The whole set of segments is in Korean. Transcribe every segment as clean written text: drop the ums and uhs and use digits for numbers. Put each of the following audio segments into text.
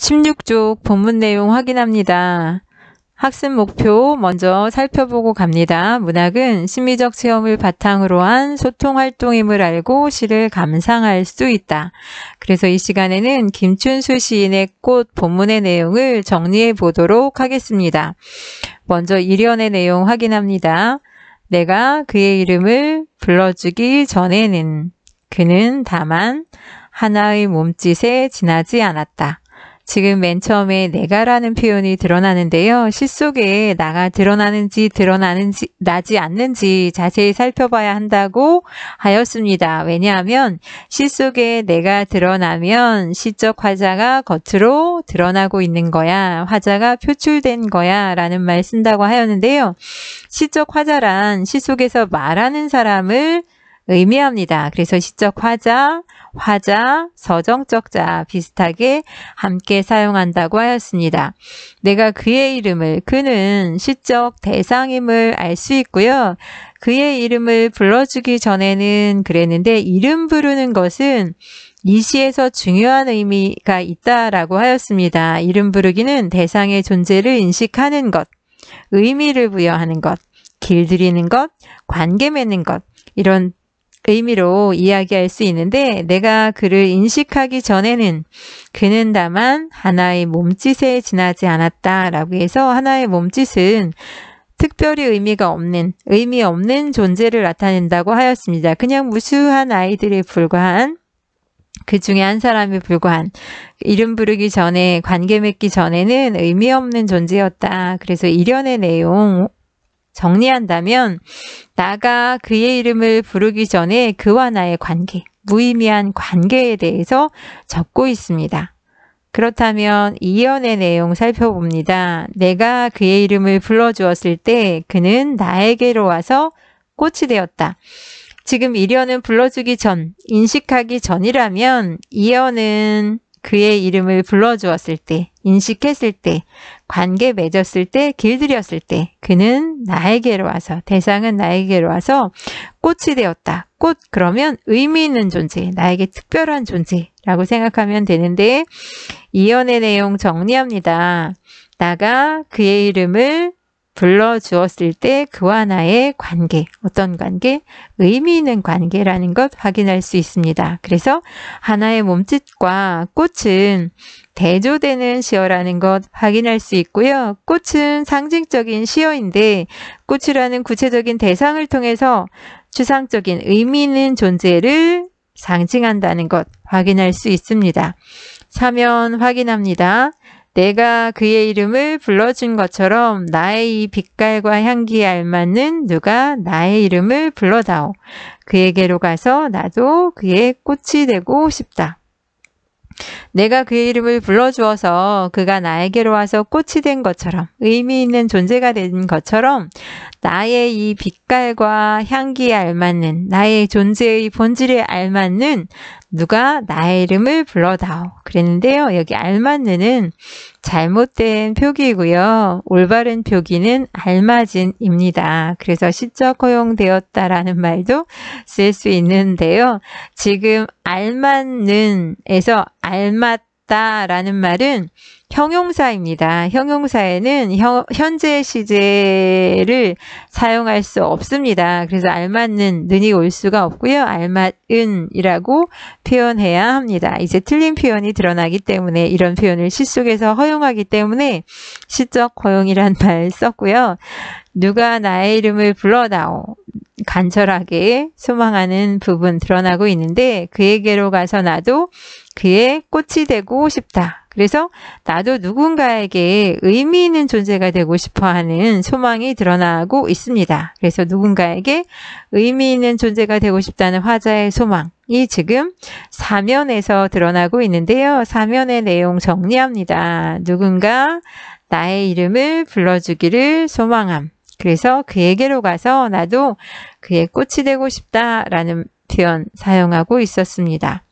16쪽 본문 내용 확인합니다. 학습 목표 먼저 살펴보고 갑니다. 문학은 심리적 체험을 바탕으로 한 소통 활동임을 알고 시를 감상할 수 있다. 그래서 이 시간에는 김춘수 시인의 꽃 본문의 내용을 정리해 보도록 하겠습니다. 먼저 1연의 내용 확인합니다. 내가 그의 이름을 불러주기 전에는 그는 다만 하나의 몸짓에 지나지 않았다. 지금 맨 처음에 내가라는 표현이 드러나는데요. 시 속에 나가 드러나는지 나지 않는지 자세히 살펴봐야 한다고 하였습니다. 왜냐하면 시 속에 내가 드러나면 시적 화자가 겉으로 드러나고 있는 거야. 화자가 표출된 거야 라는 말 쓴다고 하였는데요. 시적 화자란 시 속에서 말하는 사람을 의미합니다. 그래서 시적 화자, 서정적 자 비슷하게 함께 사용한다고 하였습니다. 내가 그의 이름을, 그는 시적 대상임을 알 수 있고요. 그의 이름을 불러주기 전에는 그랬는데 이름 부르는 것은 이 시에서 중요한 의미가 있다라고 하였습니다. 이름 부르기는 대상의 존재를 인식하는 것, 의미를 부여하는 것, 길들이는 것, 관계 맺는 것 이런 의미로 이야기할 수 있는데 내가 그를 인식하기 전에는 그는 다만 하나의 몸짓에 지나지 않았다라고 해서 하나의 몸짓은 특별히 의미 없는 존재를 나타낸다고 하였습니다. 그냥 무수한 아이들에 불과한 그 중에 한 사람에 불과한 이름 부르기 전에 관계 맺기 전에는 의미 없는 존재였다. 그래서 1연의 내용 정리한다면 나가 그의 이름을 부르기 전에 그와 나의 관계, 무의미한 관계에 대해서 적고 있습니다. 그렇다면 2연의 내용 살펴봅니다. 내가 그의 이름을 불러주었을 때 그는 나에게로 와서 꽃이 되었다. 지금 1연은 불러주기 전, 인식하기 전이라면 2연은 그의 이름을 불러주었을 때, 인식했을 때, 관계 맺었을 때, 길들였을 때 그는 나에게로 와서, 대상은 나에게로 와서 꽃이 되었다. 꽃 그러면 의미 있는 존재, 나에게 특별한 존재라고 생각하면 되는데 2연의 내용 정리합니다. 나가 그의 이름을 불러주었을 때 그와 나의 관계, 어떤 관계? 의미 있는 관계라는 것 확인할 수 있습니다. 그래서 하나의 몸짓과 꽃은 대조되는 시어라는 것 확인할 수 있고요. 꽃은 상징적인 시어인데 꽃이라는 구체적인 대상을 통해서 추상적인 의미 있는 존재를 상징한다는 것 확인할 수 있습니다. 3연 확인합니다. 내가 그의 이름을 불러준 것처럼 나의 이 빛깔과 향기에 알맞는 누가 나의 이름을 불러다오. 그에게로 가서 나도 그의 꽃이 되고 싶다. 내가 그의 이름을 불러주어서 그가 나에게로 와서 꽃이 된 것처럼 의미 있는 존재가 된 것처럼 나의 이 빛깔과 향기에 알맞는 나의 존재의 본질에 알맞는 누가 나의 이름을 불러다오. 그랬는데요. 여기 알맞는은 잘못된 표기이고요. 올바른 표기는 알맞은입니다. 그래서 시적 허용되었다라는 말도 쓸 수 있는데요. 지금 알맞는에서 알맞다라는 말은 형용사입니다. 형용사에는 현재 시제를 사용할 수 없습니다. 그래서 알맞는 는이 올 수가 없고요. 알맞은이라고 표현해야 합니다. 이제 틀린 표현이 드러나기 때문에 이런 표현을 시 속에서 허용하기 때문에 시적 허용이란 말 썼고요. 누가 나의 이름을 불러다오. 간절하게 소망하는 부분 드러나고 있는데 그에게로 가서 나도 그의 꽃이 되고 싶다. 그래서 나도 누군가에게 의미 있는 존재가 되고 싶어하는 소망이 드러나고 있습니다. 그래서 누군가에게 의미 있는 존재가 되고 싶다는 화자의 소망이 지금 4면에서 드러나고 있는데요. 4면의 내용 정리합니다. 누군가 나의 이름을 불러주기를 소망함. 그래서 그에게로 가서 나도 그의 꽃이 되고 싶다라는 표현 사용하고 있었습니다.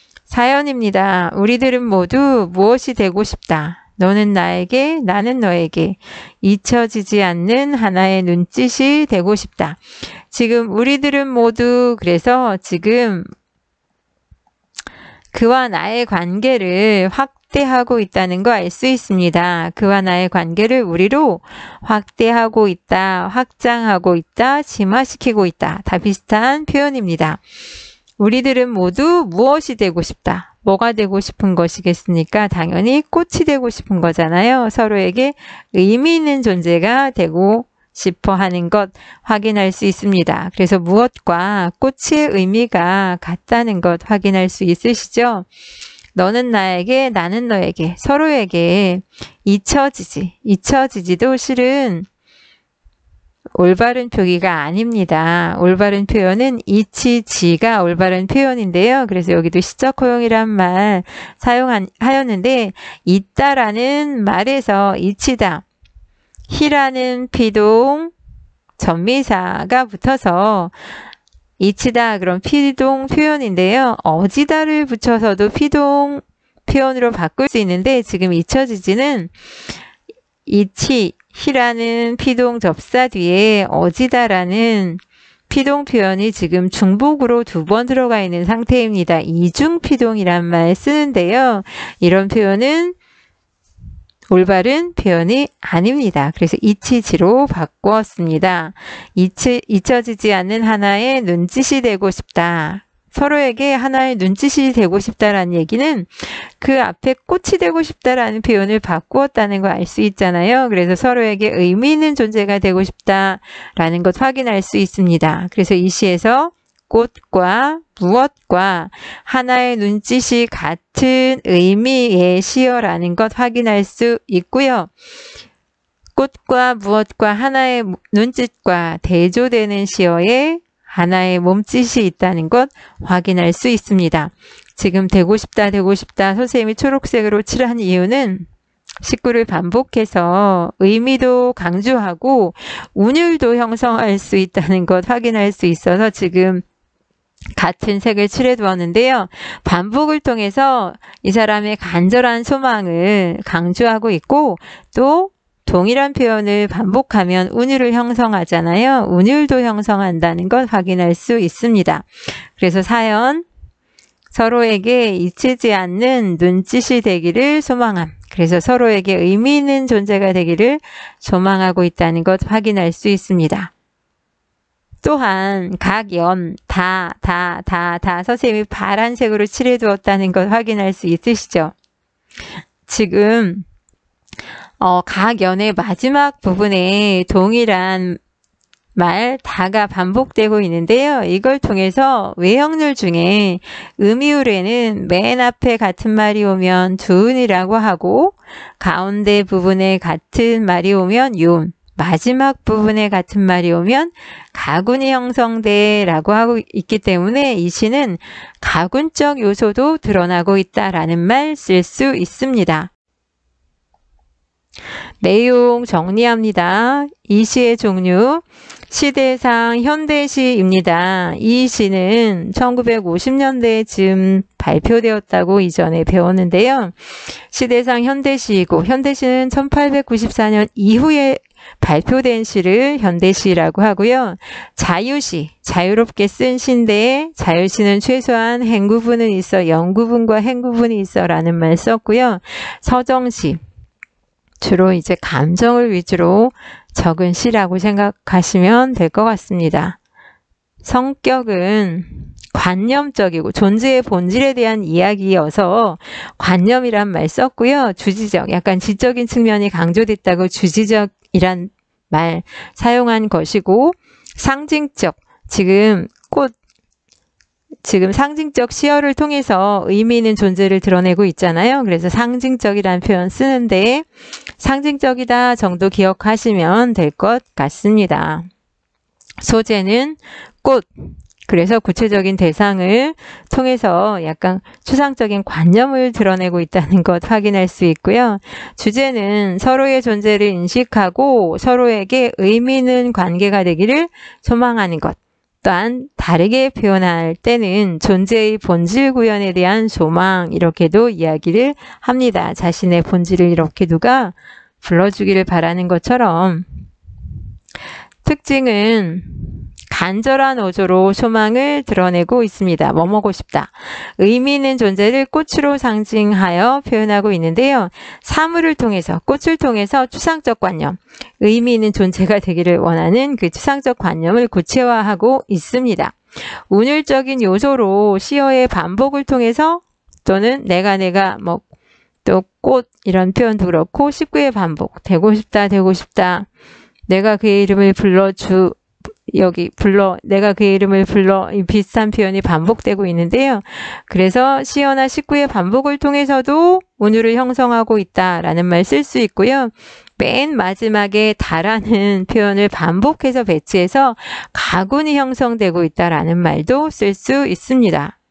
4연입니다. 우리들은 모두 무엇이 되고 싶다. 너는 나에게, 나는 너에게 잊혀지지 않는 하나의 눈짓이 되고 싶다. 지금 우리들은 모두 그래서 지금 그와 나의 관계를 확대하고 있다는 거 알 수 있습니다. 그와 나의 관계를 우리로 확대하고 있다, 확장하고 있다, 심화시키고 있다. 다 비슷한 표현입니다. 우리들은 모두 무엇이 되고 싶다? 뭐가 되고 싶은 것이겠습니까? 당연히 꽃이 되고 싶은 거잖아요. 서로에게 의미 있는 존재가 되고 싶어 하는 것 확인할 수 있습니다. 그래서 무엇과 꽃의 의미가 같다는 것 확인할 수 있으시죠? 너는 나에게, 나는 너에게, 서로에게 잊혀지지도 실은 올바른 표기가 아닙니다. 올바른 표현은 잊히지가 올바른 표현인데요. 그래서 여기도 시적 허용이란 말 사용하였는데 있다라는 말에서 잊히다, 희라는 피동 전미사가 붙어서 잊히다 그럼 피동 표현인데요. 어지다를 붙여서도 피동 표현으로 바꿀 수 있는데 지금 잊혀지지는 희라는 피동 접사 뒤에 어지다라는 피동 표현이 지금 중복으로 2번 들어가 있는 상태입니다. 이중 피동이란 말 쓰는데요. 이런 표현은 올바른 표현이 아닙니다. 그래서 잊히지로 바꾸었습니다. 잊혀지지 않는 하나의 눈짓이 되고 싶다. 서로에게 하나의 눈짓이 되고 싶다라는 얘기는 그 앞에 꽃이 되고 싶다라는 표현을 바꾸었다는 걸 알 수 있잖아요. 그래서 서로에게 의미 있는 존재가 되고 싶다라는 것 확인할 수 있습니다. 그래서 이 시에서 꽃과 무엇과 하나의 눈짓이 같은 의미의 시어라는 것 확인할 수 있고요. 꽃과 무엇과 하나의 눈짓과 대조되는 시어에 하나의 몸짓이 있다는 것 확인할 수 있습니다. 지금 되고 싶다 선생님이 초록색으로 칠한 이유는 식구를 반복해서 의미도 강조하고 운율도 형성할 수 있다는 것 확인할 수 있어서 지금 같은 색을 칠해 두었는데요. 반복을 통해서 이 사람의 간절한 소망을 강조하고 있고 또 동일한 표현을 반복하면 운율을 형성하잖아요. 운율도 형성한다는 것 확인할 수 있습니다. 그래서 사연, 서로에게 잊히지 않는 눈짓이 되기를 소망함. 그래서 서로에게 의미 있는 존재가 되기를 소망하고 있다는 것 확인할 수 있습니다. 또한 각연, 다 선생님이 파란색으로 칠해두었다는 것 확인할 수 있으시죠? 지금 각연의 마지막 부분에 동일한 말 다가 반복되고 있는데요. 이걸 통해서 외형률 중에 음이울에는 맨 앞에 같은 말이 오면 두은이라고 하고 가운데 부분에 같은 말이 오면 요운, 마지막 부분에 같은 말이 오면 가군이 형성돼라고 하고 있기 때문에 이 시는 가군적 요소도 드러나고 있다라는 말 쓸 수 있습니다. 내용 정리합니다. 이 시의 종류, 시대상 현대시입니다. 이 시는 1950년대쯤 발표되었다고 이전에 배웠는데요. 시대상 현대시이고 현대시는 1894년 이후에 발표된 시를 현대시라고 하고요. 자유시, 자유롭게 쓴 시인데 자유시는 최소한 행구분은 있어, 영구분과 행구분이 있어 라는 말 썼고요. 서정시, 주로 이제 감정을 위주로 적은 시라고 생각하시면 될 것 같습니다. 성격은 관념적이고 존재의 본질에 대한 이야기여서 관념이란 말 썼고요. 주지적, 약간 지적인 측면이 강조됐다고 주지적이란 말 사용한 것이고, 상징적, 지금 상징적 시어를 통해서 의미 있는 존재를 드러내고 있잖아요. 그래서 상징적이라는 표현 쓰는데 상징적이다 정도 기억하시면 될 것 같습니다. 소재는 꽃, 그래서 구체적인 대상을 통해서 약간 추상적인 관념을 드러내고 있다는 것 확인할 수 있고요. 주제는 서로의 존재를 인식하고 서로에게 의미 있는 관계가 되기를 소망하는 것. 또한 다르게 표현할 때는 존재의 본질 구현에 대한 소망, 이렇게도 이야기를 합니다. 자신의 본질을 이렇게 누가 불러주기를 바라는 것처럼. 특징은 간절한 어조로 소망을 드러내고 있습니다. 뭐 먹고 싶다. 의미 있는 존재를 꽃으로 상징하여 표현하고 있는데요. 사물을 통해서, 꽃을 통해서 추상적 관념, 의미 있는 존재가 되기를 원하는 그 추상적 관념을 구체화하고 있습니다. 운율적인 요소로 시어의 반복을 통해서 또는 내가 뭐 또 꽃 이런 표현도 그렇고 19의 반복, 되고 싶다 내가 그의 이름을 내가 그의 이름을 불러 이 비슷한 표현이 반복되고 있는데요. 그래서 시어나 19의 반복을 통해서도 운율을 형성하고 있다라는 말 쓸 수 있고요. 맨 마지막에 다라는 표현을 반복해서 배치해서 가군이 형성되고 있다라는 말도 쓸 수 있습니다.